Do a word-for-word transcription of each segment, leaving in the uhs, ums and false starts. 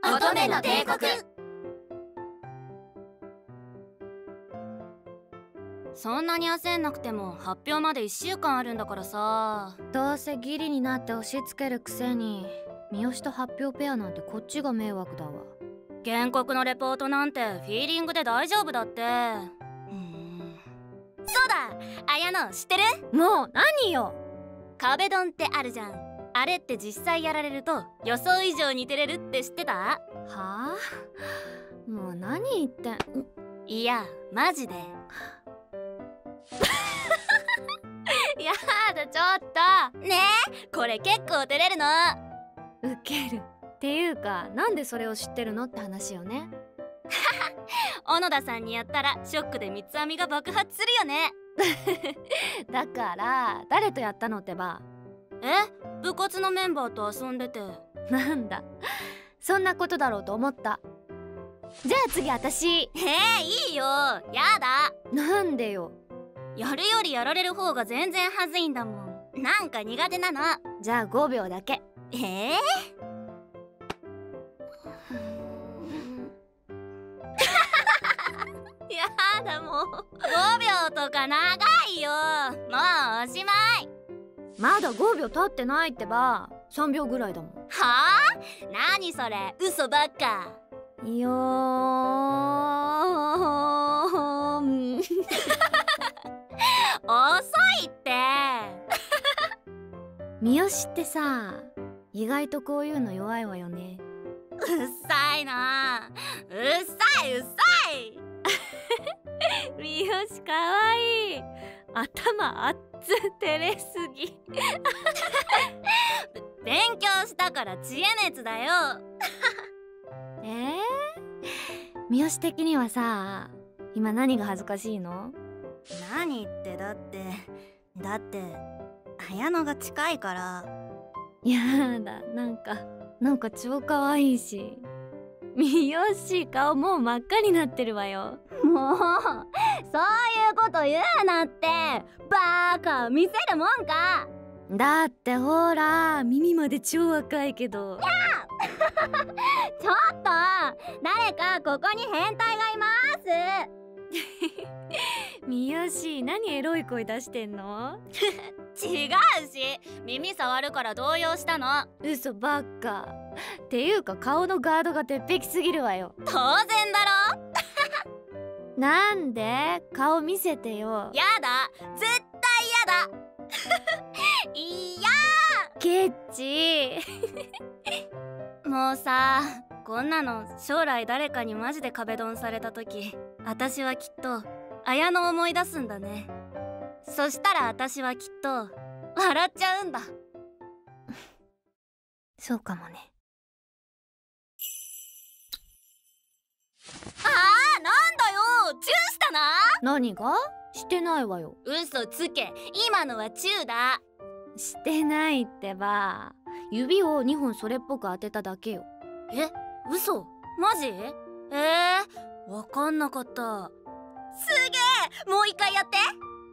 乙女の帝国。 そんなに焦んなくても発表までいっしゅうかんあるんだからさ。 どうせギリになって押し付けるくせに三好と発表ペアなんてこっちが迷惑だわ。 原告のレポートなんてフィーリングで大丈夫だって。うーん、そうだ、綾乃知ってる？ もう何よ。 壁ドンってあるじゃん。あれって実際やられると予想以上に照れるって知ってた？ はあ？もう何言ってん。 いやマジでやだちょっとねえ、これ結構照れるの。 ウケるっていうか、なんでそれを知ってるのって話よね。 小野田さんにやったらショックで三つ編みが爆発するよね。 だから誰とやったのってば。 え、部活のメンバーと遊んでて。 なんだ、そんなことだろうと思った。じゃあ次私。 えー、いいよ、やだ。 なんでよ。 やるよりやられる方が全然はずいんだもん。なんか苦手なの。 じゃあごびょうだけ。 えーやだもうごびょうとか長いよ。もうおしまい。 まだごびょう経ってないってば。さんびょうぐらいだもん。 はあ？何それ、嘘ばっか。 よーん遅いって三好ってさ、意外とこういうの弱いわよね。 うっさいな、うっさいうっさい三好かわいい。頭あっつ、照れすぎ勉強したから知恵熱だよえー、三好的にはさ、今何が恥ずかしいの？ 何ってだってだって綾乃が近いから。 やだ、なんかなんか超かわいいし。三好顔もう真っ赤になってるわよ。 もうそういうこと言うなって。バーカ、見せるもんか。 だってほら耳まで超赤いけど。 ちょっと誰かここに変態がいます三好、何エロい声出してんの？ 違うし、耳触るから動揺したの。 嘘ばっか。っていうか顔のガードが鉄壁すぎるわよ。 当然だろなんで？顔見せてよ。 やだ、絶対やだいやケッチもうさ、こんなの将来誰かにマジで壁ドンされた時、私はきっと綾乃を思い出すんだね。そしたら私はきっと笑っちゃうんだ。 そうかもね。 あー、なんだよ、チューしたな。 何が？してないわよ。 嘘つけ、今のはチューだ。 してないってば。指をにほんそれっぽく当てただけよ。 え、嘘？マジ？えー、わかんなかった。すげえ、もう一回やって。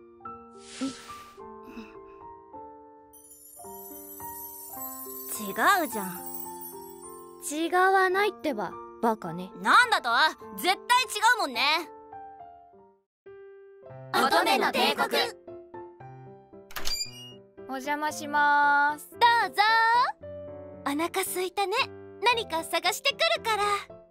違うじゃん。 違わないってば、バカね。 なんだと？絶対違うもんね。 乙女の帝国。 お邪魔しまーす。 どうぞ。お腹すいたね。何か探してくるから。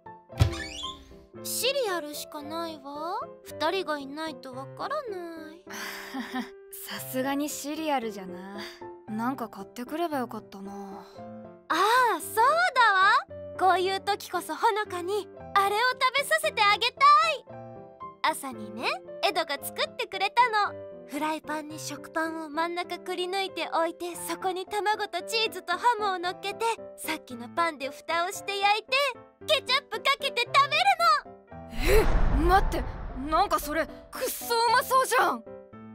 シリアルしかないわ。二人がいないとわからない。 さすがにシリアルじゃな。なんか買ってくればよかったな。 ああ、そうだわ。こういう時こそほのかにあれを食べさせてあげたい。朝にね、エドが作ってくれたの。フライパンに食パンを真ん中くり抜いて置いて、そこに卵とチーズとハムを乗っけて、さっきのパンで蓋をして焼いて、ケチャップかけて食べるの。 え、待って、なんかそれくっそうまそうじゃん。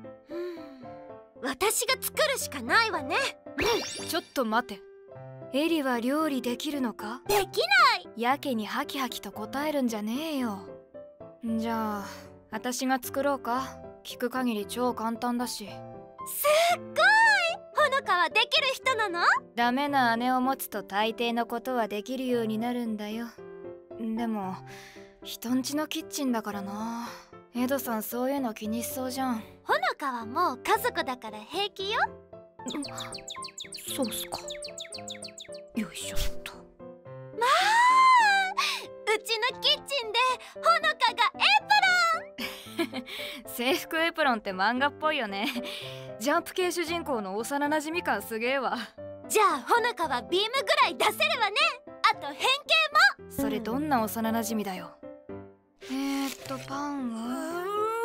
私が作るしかないわね。 ちょっと待て、エリは料理できるのか？ できない。 やけにハキハキと答えるんじゃねえよ。じゃあ私が作ろうか。聞く限り超簡単だし。 すっごい。ほのかはできる人なの？ ダメな姉を持つと大抵のことはできるようになるんだよ。でも人んちのキッチンだからな。エドさんそういうの気にしそうじゃん。 ほのかはもう家族だから平気よ。 そうっすか。よいしょっと。 まあうちのキッチンでほのかがエプロン制服エプロンって漫画っぽいよね。ジャンプ系主人公の幼なじみ感すげえわ。 じゃあほのかはビームぐらい出せるわね。あと変形も。 それどんな幼なじみだよ。えーっとパンは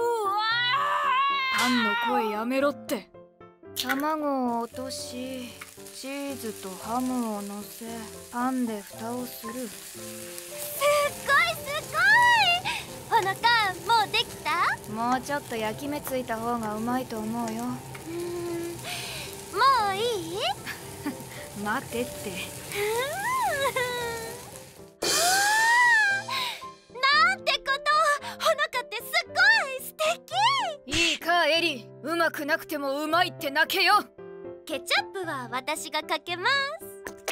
パンの声やめろって。卵を落としチーズとハムをのせパンで蓋をする。 すっごいすごい。ほのかもうできた？ もうちょっと焼き目ついた方がうまいと思うよ。 うーんもういい？ 待てって。 なんてこと。ほのかってすっごい素敵。 いいかエリ、うまくなくてもうまいって泣けよ。 ケチャップは私がかけます。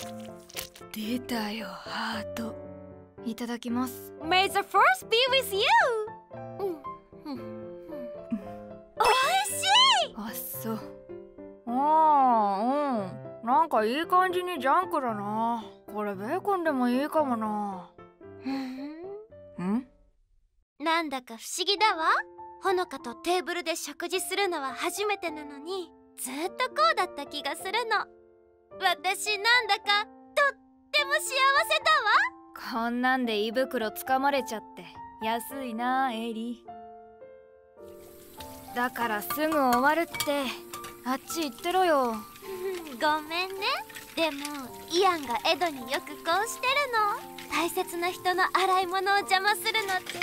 出たよハート。いただきます。 May the force be with you。 うんうんうん、おいしい。 あっそう。ああうん、なんかいい感じにジャンクだな。これベーコンでもいいかもな。ん？ なんだか不思議だわ。ほのかとテーブルで食事するのは初めてなのにずっとこうだった気がするの。私なんだかとっても幸せだわ。 こんなんで胃袋つかまれちゃって安いなエリ。だからすぐ終わるって。あっち行ってろよ。 ごめんね。でもイアンがエドによくこうしてるの。大切な人の洗い物を邪魔するのって幸せね。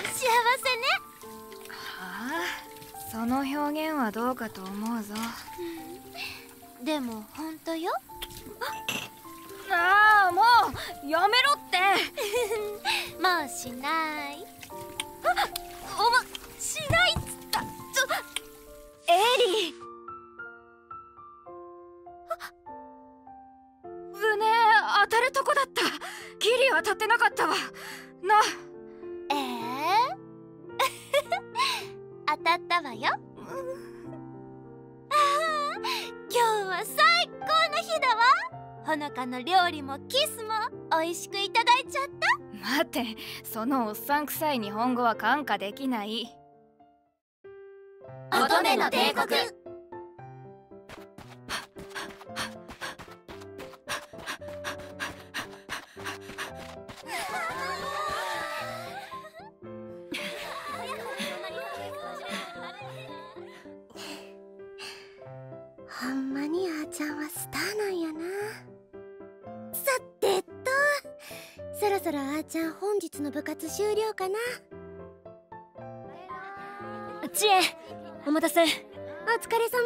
はあ、その表現はどうかと思うぞ。 でも本当よ。 ああもうやめろって。 もうしない。あおましないっつった。ちょエリー。胸当たるとこだった。ギリ当たってなかったわな。 ええー、当たったわよ。ああ今日は最高の日だわ。ほのかの料理もキスも美味しくいただいちゃった。 待って、そのおっさんくさい日本語は感化できない。 乙女の帝国。 ほんまにあーちゃんはスターなんやな。さてとそろそろあーちゃん本日の部活終了かな。 知恵お待たせ。 お疲れ様。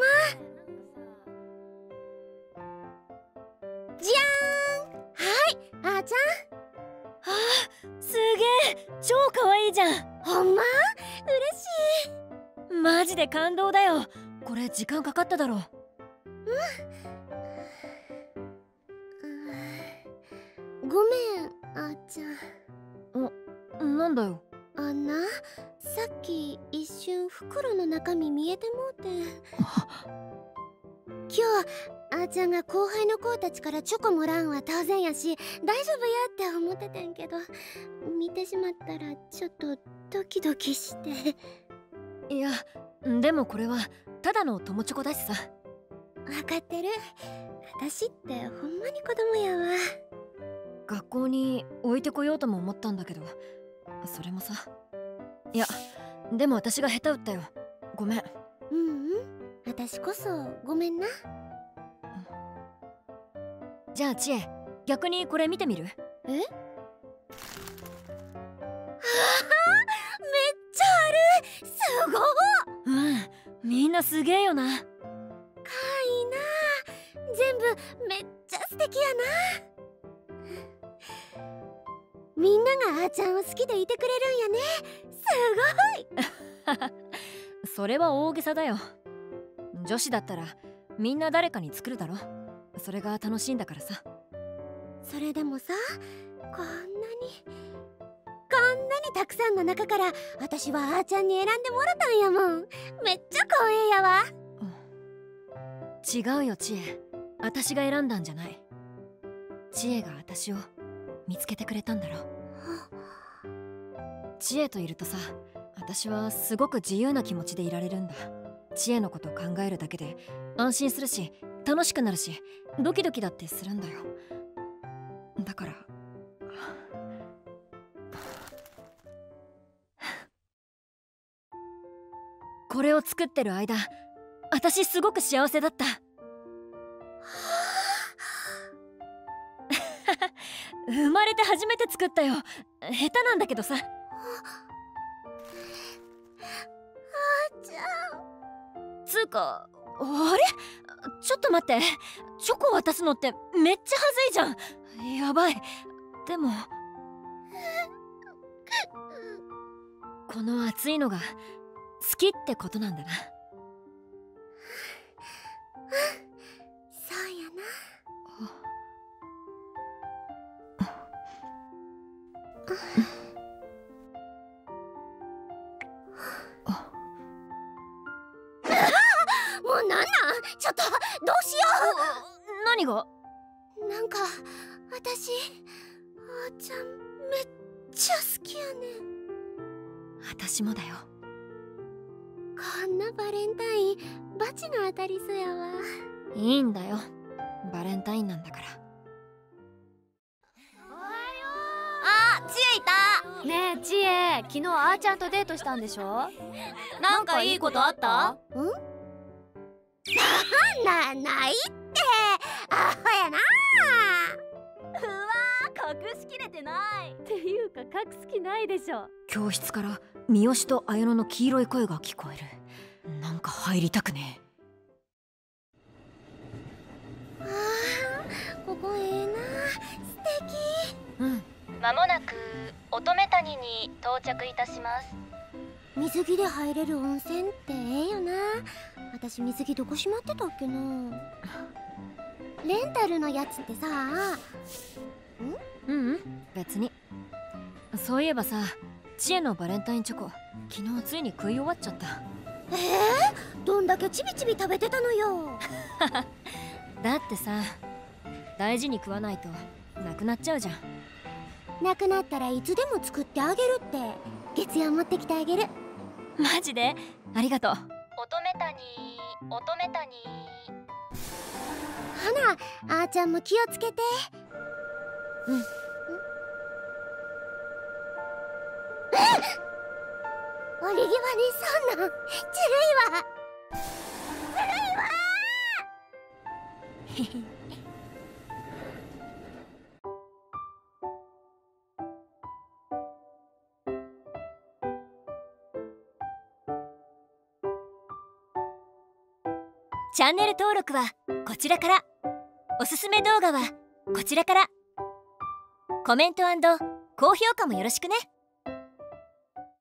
じゃーん。はいあーちゃん。 あーすげえ超可愛いじゃん。 ほんま嬉しい。 マジで感動だよ。これ時間かかっただろ。 うんごめんあーちゃん。 なんだよ。 あんなさっき一瞬袋の中身見えてもうて。今日あーちゃんが後輩の子たちからチョコもらうんは当然やし大丈夫やって思っててんけど、見てしまったらちょっとドキドキして。 いやでもこれはただの友チョコだしさ。 分かってる。私ってほんまに子供やわ。 学校に置いてこようとも思ったんだけど、それもさ。いやでも私が下手打ったよ。ごめん。 うんうん私こそごめんな。 じゃあ知恵逆にこれ見てみる？ え？ああめっちゃある。すごっ。 うんみんなすげえよな。 かわいいな。全部めっちゃ素敵やな。みんながあーちゃんを好きでいてくれるんやね。すごい。 それは大げさだよ。女子だったらみんな誰かに作るだろ。それが楽しいんだからさ。 それでもさ、こんなにこんなにたくさんの中から私はあーちゃんに選んでもらったんやもん。めっちゃ光栄やわ。 違うよ千恵、私が選んだんじゃない。千恵が私を見つけてくれたんだろ。千恵といるとさ、私はすごく自由な気持ちでいられるんだ。千恵のことを考えるだけで安心するし、楽しくなるし、ドキドキだってするんだよ。だからこれを作ってる間、私すごく幸せだった。生まれて初めて作ったよ。下手なんだけどさ。 あーちゃん。 つうか、あれちょっと待って、チョコ渡すのってめっちゃはずいじゃん。やばい。でもこの熱いのが好きってことなんだな。 そうやな。もうなんなん？ちょっとどうしよ何が？ う。なんか私あーちゃんめっちゃ好きやねん。 私もだよ。 こんなバレンタインバチの当たりそうやわ。 いいんだよ、バレンタインなんだから。 あ、ちえいた。 ねえちえ、昨日あーちゃんとデートしたんでしょ。 なんかいいことあった？ ん？な、ないって。アホやな。 うわー、隠しきれてない。 っていうか隠す気ないでしょ。 教室から三好と綾乃の黄色い声が聞こえる。なんか入りたくねあー、ここええな。素敵。 え。うん。 まもなく乙女谷に到着いたします。 水着で入れる温泉ってええよな。私水着どこしまってたっけな。レンタルのやつってさ。 うんうん、別に。そういえばさ、知恵のバレンタインチョコ、昨日ついに食い終わっちゃった。 えー、どんだけちびちび食べてたのよ。 だってさ、大事に食わないとなくなっちゃうじゃん。 なくなったらいつでも作ってあげるって。月曜持ってきてあげる。 マジでありがとう。 乙女谷、乙女谷。 ほな、あーちゃんも気をつけて。 うん。 え？折り際にそんなんずるいわ。ずるいわチャンネル登録はこちらから。おすすめ動画はこちらから。コメント&高評価もよろしくね。